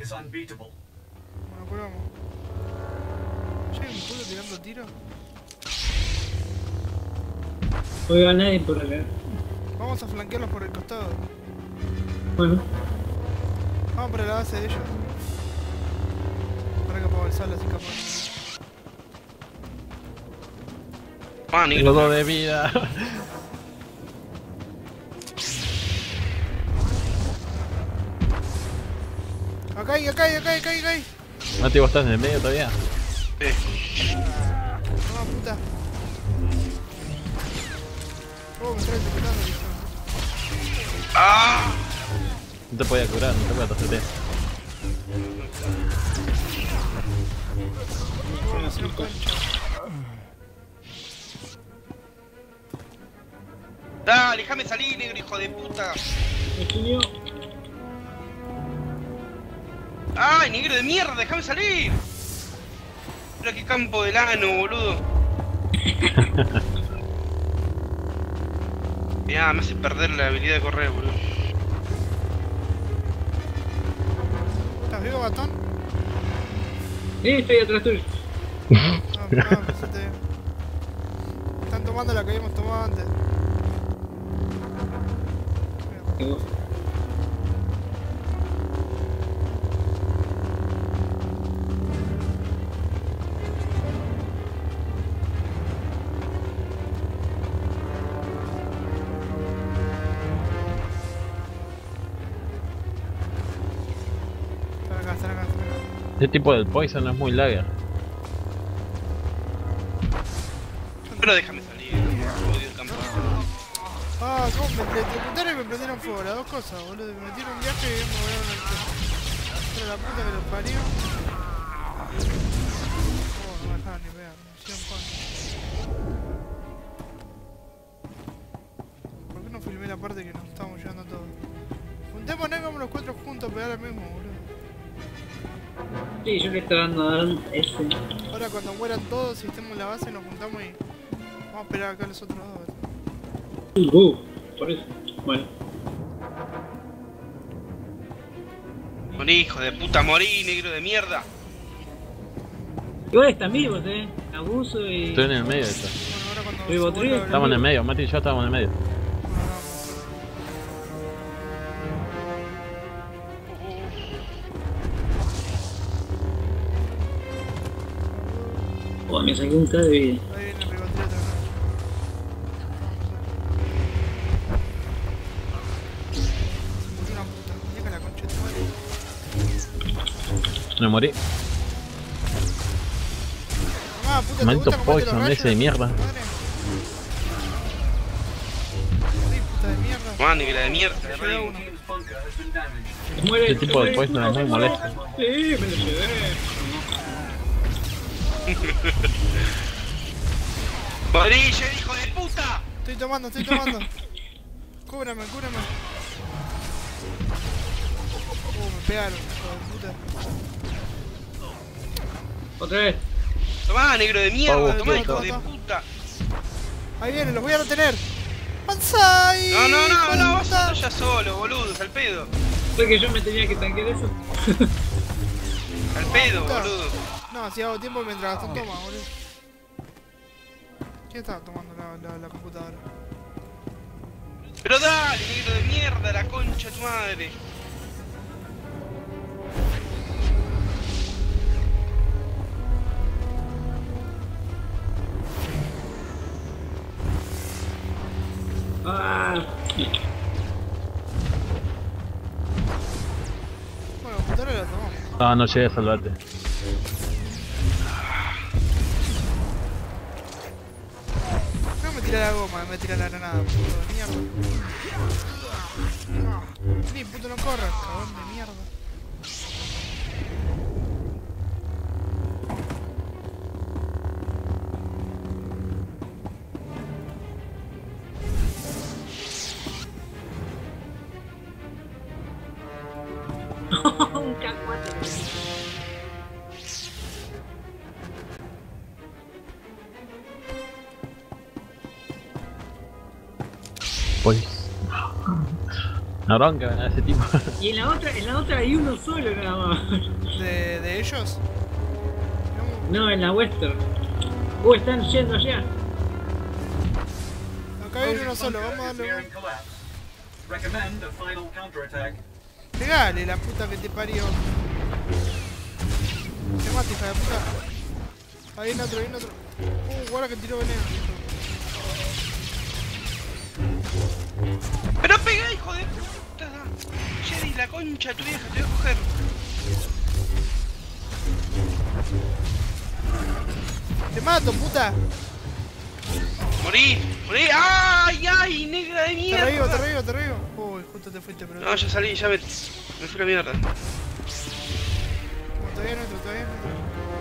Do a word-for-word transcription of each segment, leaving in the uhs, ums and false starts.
Bueno, curamos. Che, ¿me puedo tirando tiro? No veo a nadie por acá. Vamos a flanquearlos por el costado. Bueno. Vamos para la base de ellos. Para que apago el sal así capaz. Ah, Tengo dos de vida. Acá hay, acá hay, acá hay, acá hay, acá hay. Mati, ¿vos estás en el medio todavía? Sí. No, puta. Oh, me trae secretando, listo. ¡Ah! No te podía curar, no te podía tocar. Oh, se lo concha. Dale, déjame salir, negro, hijo de puta. Eugenio. ¡Ay, negro de mierda! ¡Déjame salir! Mira qué campo de lano, boludo. Mirá, me hace perder la habilidad de correr, boludo. ¿Estás vivo, Gastón? Sí, estoy atrás tuyo. No, perdón, pensé te... Están tomando la que habíamos tomado antes. Y vos. Están acá, están acá, están acá. Este tipo del poison no es muy lagger. Pero déjame salir, odio el campo. Ah, cómo me electrocutaron y me prendieron fuego, las dos cosas, boludo. Me metieron un viaje y me volaron el techo. Pero la puta que los parió. Oh, no me dejaron ni pegar, me hicieron concha. ¿Por qué no filmé la parte que nos estábamos llevando todos? Juntémonos, vamos los cuatro juntos a pegar al mismo, boludo. Sí, yo le estaba dando a dar ese. Ahora cuando mueran todos y estemos en la base nos juntamos y vamos a esperar acá a los otros dos. Uh, por eso. Bueno. Morí, hijo de puta, morí, negro de mierda. Igual están vivos, eh. Abuso y. Estoy en el medio de esto. Bueno, ahora cuando Vivo se tres, vuelva a Estamos en el medio, Mati y yo estamos en el medio. Oh, me saqué un K de vida. ahí viene el ribotril otra vez. Se murió una puta. Deja la concha de tu madre. Me morí. Ah, puta, ¿te Maldito gusta comerte poison los ese de rayos? mierda. Madre. Morí, puta de mierda. Ah, negra de mierda, de Llevé rey. uno. Muere. Este tipo de poison es muy molesto. Sí, me lo llevé. ¡Morilla, hijo de puta! Estoy tomando, estoy tomando. Cúbrame, cúbrame. Uh, me pegaron, hijo de puta. Otra vez. Tomá, negro de mierda, Pavo, tomá, hijo toma, de toma. puta. Ahí vienen, los voy a retener. ¡Banzai! No, no, hijo no, de no, vas puta! a ya solo, boludo, al pedo. Fue que yo me tenía que tanquear eso. Al pedo, puta. boludo. No, si hago tiempo mientras Gastón toma, boludo. ¿Quién estaba tomando la, la, la computadora? Pero dale, negro de mierda, la concha de tu madre. Ah. Bueno, la computadora la tomamos. Ah, no llegué a salvarte. No me tira la goma, me tira la granada, puto de mierda. Vení, puto, no corras, cabrón de mierda. Un K cuatro. Pues. Una bronca a ese tipo. Y en la otra, en la otra hay uno solo nada más. ¿De, de ellos? No, en la western. Uh, están yendo allá. Acá hay uno solo, vamos a darle. Engineering collapse. Recommend a final counterattack. Pegale la puta que te parió. Te mata, hija de puta. Ahí en otro, ahí en otro. Uh, guarda que tiró veneno. Pero pega, hijo de puta. Jerry, la concha de tu vieja, te voy a coger. Te mato, puta. Morí, morí. ¡Ay, ay, negra de Te mierda! revivo, te revivo, te revivo. Uy, justo te fuiste, pero. No, ya salí, ya me, me fui a la mierda. No, todavía no entro, todavía no entro.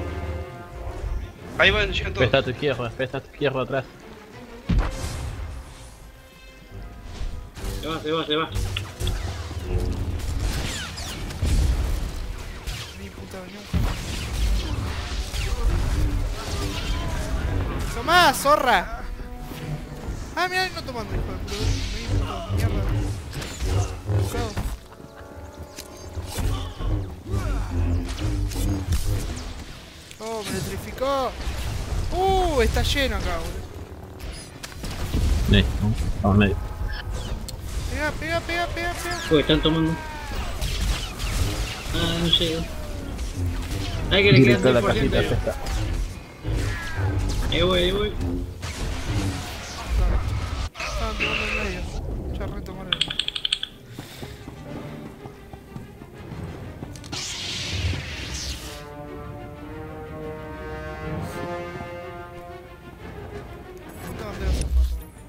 Ahí van, llegan todos. Pesta a tu izquierda, pesta a tu izquierda atrás. Se va, se va, se va. Vení, puta, vení un poco. ¡Tomá, zorra! Ah, mirá, no tomando, hijo de puta. Vení, puto, mierda. Buscado. Oh, me electrificó. Uh, está lleno acá, boludo. Sí, vamos medio. Pega, pega, pega, pega, pega. Uy, están tomando. Ah, no llego. Hay que le quedan Directo a la diez por ciento. casita, pesta. Ahí voy, ahí voy. Estaban tomando en medio. Ya retomaron. ¿Dónde vas a matar?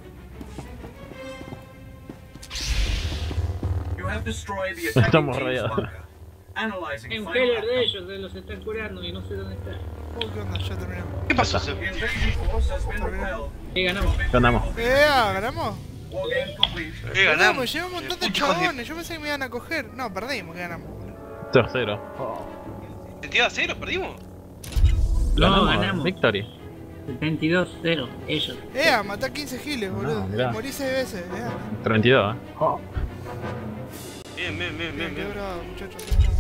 You have destroyed the attacking Estamos team's rodeados. bunker. Analyzing Hay un final healer de outcome. ellos, de los están curando y no sé dónde está. Oh, ¿qué onda? Ya terminamos. ¿Qué pasó? The invasion force has been repelled. Y ganamos. Ganamos. ¡Eh! ¿Ganamos? War game complete. Eh, ganamos. Ganamos, llevamos un montón de Hijos de chabones. Yo pensé que me iban a coger. No, perdimos, que ganamos. boludo. Tercero. ¿Sentido a cero? ¿Perdimos? No, ganamos. Victory. setenta y dos cero, ellos. Eh, a matar quince giles, boludo. No, mirá. Morí seis veces, eh. treinta y dos, eh. Bien, bien, bien, Bien, bien, qué bien. bravo, muchachos.